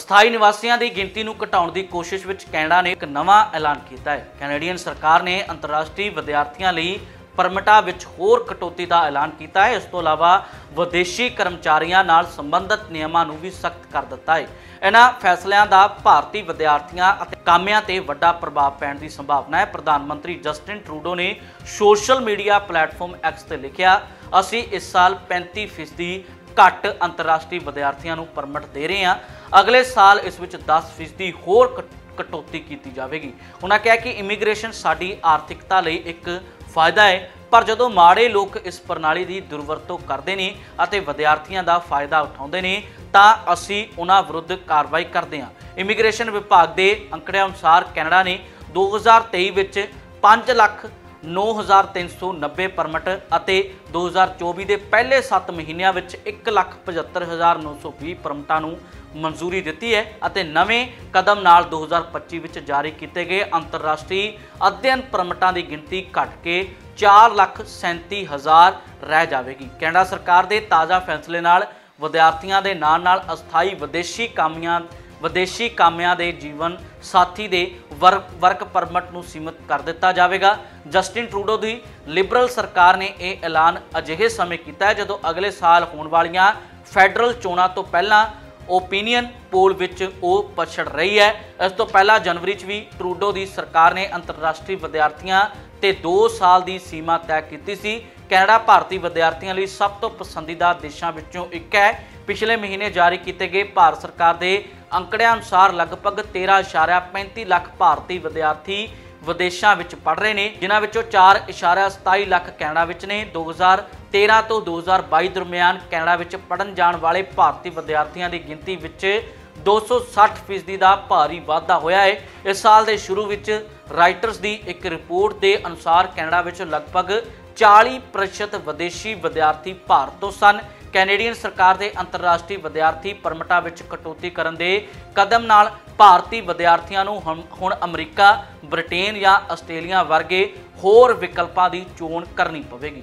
ਸਥਾਈ ਨਿਵਾਸੀਆਂ ਦੀ ਗਿਣਤੀ ਨੂੰ ਘਟਾਉਣ ਦੀ ਕੋਸ਼ਿਸ਼ ਵਿੱਚ ਕੈਨੇਡਾ ਨੇ ਇੱਕ ਨਵਾਂ ਐਲਾਨ ਕੀਤਾ ਹੈ। ਕੈਨੇਡੀਅਨ ਸਰਕਾਰ ਨੇ ਅੰਤਰਰਾਸ਼ਟਰੀ ਵਿਦਿਆਰਥੀਆਂ ਲਈ ਪਰਮਿਟਾਂ ਵਿੱਚ ਹੋਰ ਕਟੌਤੀ ਦਾ ਐਲਾਨ ਕੀਤਾ ਹੈ। ਇਸ ਤੋਂ ਇਲਾਵਾ ਵਿਦੇਸ਼ੀ ਕਰਮਚਾਰੀਆਂ ਨਾਲ ਸੰਬੰਧਿਤ ਨਿਯਮਾਂ ਨੂੰ ਵੀ ਸਖਤ ਕਰ ਦਿੱਤਾ ਹੈ। ਇਹਨਾਂ ਫੈਸਲਿਆਂ ਦਾ ਭਾਰਤੀ ਵਿਦਿਆਰਥੀਆਂ ਅਤੇ ਕਾਮਿਆਂ ਤੇ ਵੱਡਾ ਪ੍ਰਭਾਵ ਪੈਣ ਦੀ ਸੰਭਾਵਨਾ ਹੈ। ਪ੍ਰਧਾਨ ਮੰਤਰੀ ਜਸਟਿਨ ਟਰੂਡੋ ਨੇ ਸੋਸ਼ਲ ਮੀਡੀਆ ਪਲੇਟਫਾਰਮ ਐਕਸ ਤੇ ਲਿਖਿਆ, ਅਸੀਂ ਇਸ ਸਾਲ 35% ਘੱਟ ਅੰਤਰਰਾਸ਼ਟਰੀ ਵਿਦਿਆਰਥੀਆਂ ਨੂੰ ਪਰਮਿਟ ਦੇ ਰਹੇ ਹਾਂ। ਅਗਲੇ ਸਾਲ ਇਸ ਵਿੱਚ 10% ਹੋਰ ਕਟੌਤੀ ਕੀਤੀ ਜਾਵੇਗੀ। ਉਹਨਾਂ ਕਿਹਾ ਕਿ ਇਮੀਗ੍ਰੇਸ਼ਨ ਸਾਡੀ ਆਰਥਿਕਤਾ ਲਈ ਇੱਕ ਫਾਇਦਾ ਹੈ, ਪਰ ਜਦੋਂ ਮਾੜੇ ਲੋਕ ਇਸ ਪ੍ਰਣਾਲੀ ਦੀ ਦੁਰਵਰਤੋਂ ਕਰਦੇ ਨੇ ਅਤੇ ਵਿਦਿਆਰਥੀਆਂ ਦਾ ਫਾਇਦਾ ਉਠਾਉਂਦੇ ਨੇ ਤਾਂ ਅਸੀਂ ਉਹਨਾਂ ਵਿਰੁੱਧ ਕਾਰਵਾਈ ਕਰਦੇ ਹਾਂ। ਇਮੀਗ੍ਰੇਸ਼ਨ ਵਿਭਾਗ ਦੇ ਅੰਕੜਿਆਂ ਅਨੁਸਾਰ ਕੈਨੇਡਾ ਨੇ 2023 ਵਿੱਚ 5,09,390 ਪਰਮਿਟ ਅਤੇ 2024 ਦੇ ਪਹਿਲੇ 7 ਮਹੀਨਿਆਂ ਵਿੱਚ 1,75,920 ਪਰਮਿਟਾਂ ਨੂੰ ਮਨਜ਼ੂਰੀ ਦਿੱਤੀ ਹੈ ਅਤੇ ਨਵੇਂ ਕਦਮ ਨਾਲ 2025 ਵਿੱਚ ਜਾਰੀ ਕੀਤੇ ਗਏ ਅੰਤਰਰਾਸ਼ਟਰੀ ਅਧਿਐਨ ਪਰਮਿਟਾਂ ਦੀ ਗਿਣਤੀ ਘਟ ਕੇ 4,37,000 ਰਹਿ ਜਾਵੇਗੀ। ਕੈਨੇਡਾ ਸਰਕਾਰ ਦੇ ਤਾਜ਼ਾ ਫੈਸਲੇ ਨਾਲ ਵਿਦਿਆਰਥੀਆਂ ਦੇ ਨਾਲ ਅਸਥਾਈ ਵਿਦੇਸ਼ੀ ਕਾਮਿਆਂ ਦੇ ਜੀਵਨ ਸਾਥੀ ਦੇ ਵਰਕ ਪਰਮਿਟ ਨੂੰ ਸੀਮਿਤ ਕਰ ਦਿੱਤਾ ਜਾਵੇਗਾ। ਜਸਟਿਨ ਟਰੂਡੋ ਦੀ ਲਿਬਰਲ ਸਰਕਾਰ ਨੇ ਇਹ ਐਲਾਨ ਅਜਿਹੇ ਸਮੇਂ ਕੀਤਾ ਹੈ ਜਦੋਂ ਅਗਲੇ ਸਾਲ ਹੋਣ ਵਾਲੀਆਂ ਫੈਡਰਲ ਚੋਣਾਂ ਤੋਂ ਪਹਿਲਾਂ ਓਪੀਨੀਅਨ ਪੋਲ ਵਿੱਚ ਉਹ ਪਛੜ ਰਹੀ ਹੈ। ਇਸ ਤੋਂ ਪਹਿਲਾਂ ਜਨਵਰੀ 'ਚ ਵੀ ਟਰੂਡੋ ਦੀ ਸਰਕਾਰ ਨੇ ਅੰਤਰਰਾਸ਼ਟਰੀ ਵਿਦਿਆਰਥੀਆਂ ਤੇ 2 ਸਾਲ ਦੀ ਸੀਮਾ ਤੈਅ ਕੀਤੀ ਸੀ। ਕੈਨੇਡਾ ਭਾਰਤੀ ਵਿਦਿਆਰਥੀਆਂ ਲਈ ਸਭ ਤੋਂ ਪਸੰਦੀਦਾ ਦੇਸ਼ਾਂ ਵਿੱਚੋਂ ਇੱਕ ਹੈ। ਪਿਛਲੇ ਮਹੀਨੇ ਜਾਰੀ ਕੀਤੇ ਗਏ ਭਾਰਤ ਸਰਕਾਰ ਦੇ ਅੰਕੜਿਆਂ ਅਨੁਸਾਰ ਲਗਭਗ 13.35 ਲੱਖ ਭਾਰਤੀ ਵਿਦਿਆਰਥੀ ਵਿਦੇਸ਼ਾਂ ਵਿੱਚ ਪੜ੍ਹ ਰਹੇ ਨੇ, ਜਿਨ੍ਹਾਂ ਵਿੱਚੋਂ 4.27 ਲੱਖ ਕੈਨੇਡਾ ਵਿੱਚ ਨੇ। 2013 ਤੋਂ 2022 ਦਰਮਿਆਨ ਕੈਨੇਡਾ ਵਿੱਚ ਪੜ੍ਹਨ ਜਾਣ ਵਾਲੇ ਭਾਰਤੀ ਵਿਦਿਆਰਥੀਆਂ ਦੀ ਗਿਣਤੀ ਵਿੱਚ 260% ਦਾ ਭਾਰੀ ਵਾਧਾ ਹੋਇਆ ਹੈ। ਇਸ ਸਾਲ ਦੇ ਸ਼ੁਰੂ ਵਿੱਚ ਰਾਈਟਰਸ ਦੀ ਇੱਕ ਰਿਪੋਰਟ ਦੇ ਅਨੁਸਾਰ ਕੈਨੇਡਾ ਵਿੱਚ ਲਗਭਗ 40% ਵਿਦੇਸ਼ੀ ਵਿਦਿਆਰਥੀ ਭਾਰਤ ਤੋਂ ਸਨ। ਕੈਨੇਡੀਅਨ ਸਰਕਾਰ ਦੇ ਅੰਤਰਰਾਸ਼ਟਰੀ ਵਿਦਿਆਰਥੀ ਪਰਮਿਟਾਂ ਵਿੱਚ ਕਟੌਤੀ ਕਰਨ ਦੇ ਕਦਮ ਨਾਲ ਭਾਰਤੀ ਵਿਦਿਆਰਥੀਆਂ ਨੂੰ ਹੁਣ ਅਮਰੀਕਾ, ਬ੍ਰਿਟੇਨ ਜਾਂ ਆਸਟ੍ਰੇਲੀਆ ਵਰਗੇ ਹੋਰ ਵਿਕਲਪਾਂ ਦੀ ਚੋਣ ਕਰਨੀ ਪਵੇਗੀ।